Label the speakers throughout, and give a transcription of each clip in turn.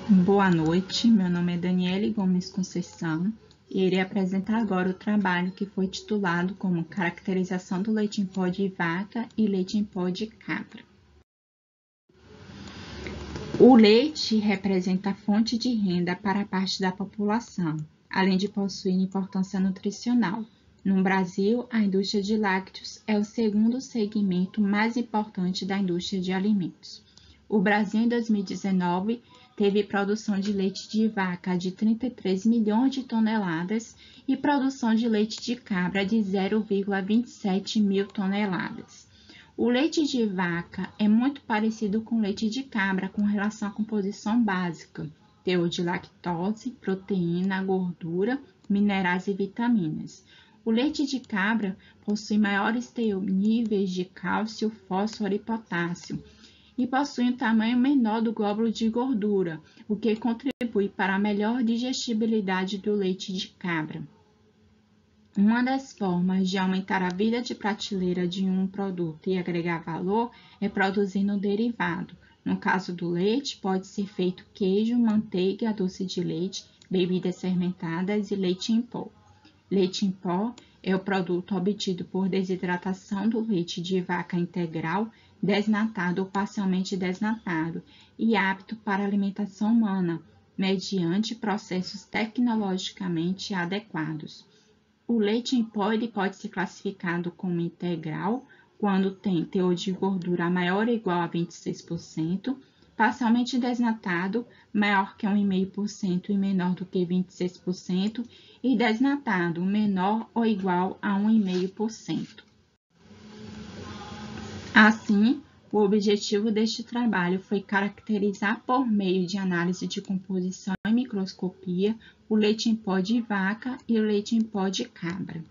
Speaker 1: Boa noite, meu nome é Daniele Gomes Conceição e irei apresentar agora o trabalho que foi titulado como Caracterização do leite em pó de vaca e leite em pó de cabra. O leite representa a fonte de renda para parte da população, além de possuir importância nutricional. No Brasil, a indústria de lácteos é o segundo segmento mais importante da indústria de alimentos. O Brasil, em 2019, teve produção de leite de vaca de 33 milhões de toneladas e produção de leite de cabra de 0,27 mil toneladas. O leite de vaca é muito parecido com o leite de cabra com relação à composição básica, teor de lactose, proteína, gordura, minerais e vitaminas. O leite de cabra possui maiores níveis de cálcio, fósforo e potássio, e possui um tamanho menor do glóbulo de gordura, o que contribui para a melhor digestibilidade do leite de cabra. Uma das formas de aumentar a vida de prateleira de um produto e agregar valor é produzindo um derivado. No caso do leite, pode ser feito queijo, manteiga, doce de leite, bebidas fermentadas e leite em pó. Leite em pó é o produto obtido por desidratação do leite de vaca integral, desnatado ou parcialmente desnatado e apto para alimentação humana, mediante processos tecnologicamente adequados. O leite em pó ele pode ser classificado como integral, quando tem teor de gordura maior ou igual a 26%, parcialmente desnatado, maior que 1,5% e menor do que 26%, e desnatado, menor ou igual a 1,5%. Assim, o objetivo deste trabalho foi caracterizar por meio de análise de composição e microscopia o leite em pó de vaca e o leite em pó de cabra.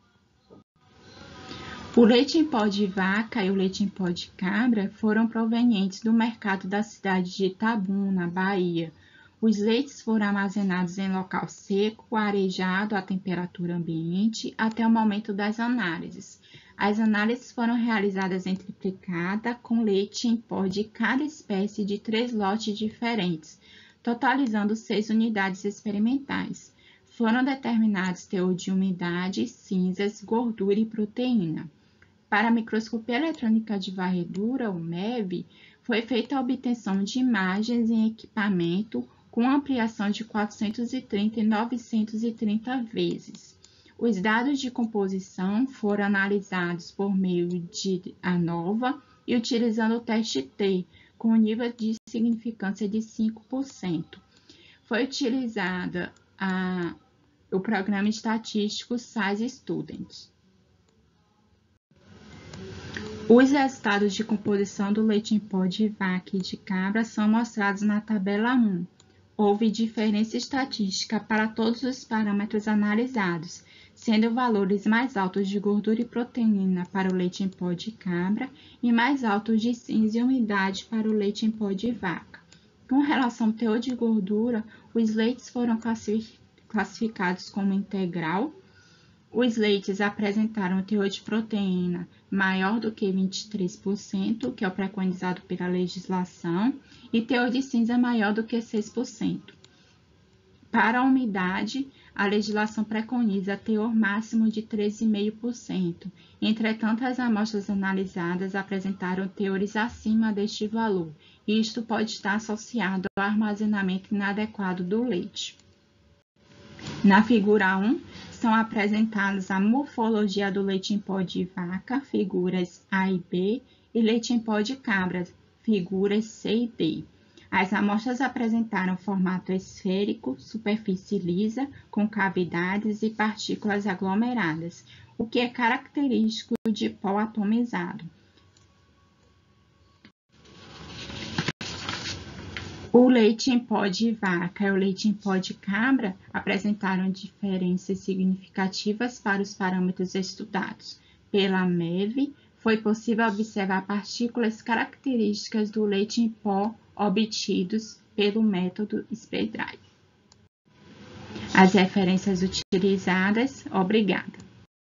Speaker 1: O leite em pó de vaca e o leite em pó de cabra foram provenientes do mercado da cidade de Itabuna, na Bahia. Os leites foram armazenados em local seco, arejado à temperatura ambiente até o momento das análises. As análises foram realizadas em triplicada com leite em pó de cada espécie de 3 lotes diferentes, totalizando 6 unidades experimentais. Foram determinados teor de umidade, cinzas, gordura e proteína. Para a microscopia eletrônica de varredura, o MEV, foi feita a obtenção de imagens em equipamento com ampliação de 430 e 930 vezes. Os dados de composição foram analisados por meio de ANOVA e utilizando o teste T, com nível de significância de 5%. Foi utilizado o programa estatístico SciStudent. Os resultados de composição do leite em pó de vaca e de cabra são mostrados na tabela 1. Houve diferença estatística para todos os parâmetros analisados, sendo valores mais altos de gordura e proteína para o leite em pó de cabra e mais altos de cinza e umidade para o leite em pó de vaca. Com relação ao teor de gordura, os leites foram classificados como integral. Os leites apresentaram teor de proteína maior do que 23%, que é o preconizado pela legislação, e teor de cinza maior do que 6%. Para a umidade, a legislação preconiza teor máximo de 13,5%. Entretanto, as amostras analisadas apresentaram teores acima deste valor, e isto pode estar associado ao armazenamento inadequado do leite. Na figura 1, são apresentadas a morfologia do leite em pó de vaca, figuras A e B, e leite em pó de cabra, figuras C e D. As amostras apresentaram formato esférico, superfície lisa, com cavidades e partículas aglomeradas, o que é característico de pó atomizado. O leite em pó de vaca e o leite em pó de cabra apresentaram diferenças significativas para os parâmetros estudados. Pela MEV, foi possível observar partículas características do leite em pó obtidos pelo método Speydrive. As referências utilizadas, obrigada.